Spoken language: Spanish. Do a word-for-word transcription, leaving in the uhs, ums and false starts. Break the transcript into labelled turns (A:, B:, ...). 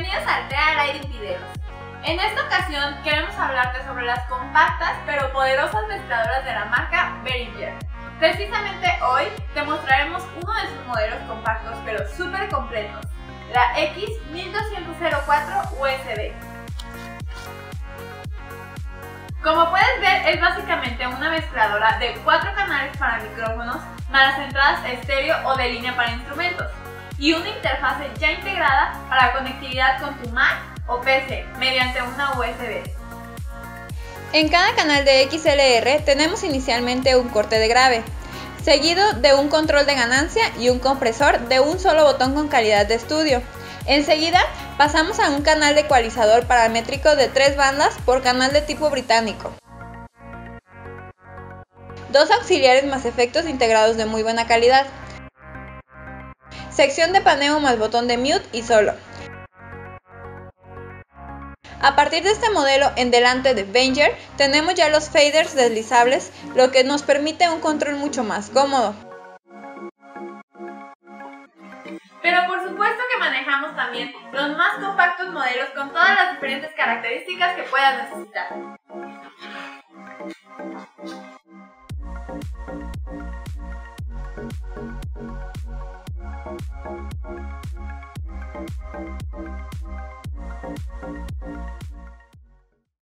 A: Bienvenidos al Real Aire Videos. En esta ocasión queremos hablarte sobre las compactas pero poderosas mezcladoras de la marca Behringer. Precisamente hoy te mostraremos uno de sus modelos compactos pero súper completos, la X mil doscientos cuatro U S B. Como puedes ver, es básicamente una mezcladora de cuatro canales para micrófonos, más las entradas estéreo o de línea para instrumentos, y una interfase ya integrada para conectividad con tu Mac o P C mediante una U S B.
B: En cada canal de X L R tenemos inicialmente un corte de grave, seguido de un control de ganancia y un compresor de un solo botón con calidad de estudio. Enseguida pasamos a un canal de ecualizador paramétrico de tres bandas por canal de tipo británico. Dos auxiliares más efectos integrados de muy buena calidad. Sección de paneo más botón de mute y solo. A partir de este modelo en delante de Behringer tenemos ya los faders deslizables, lo que nos permite un control mucho más cómodo.
A: Pero por supuesto que manejamos también los más compactos modelos con todas las diferentes características que puedas necesitar.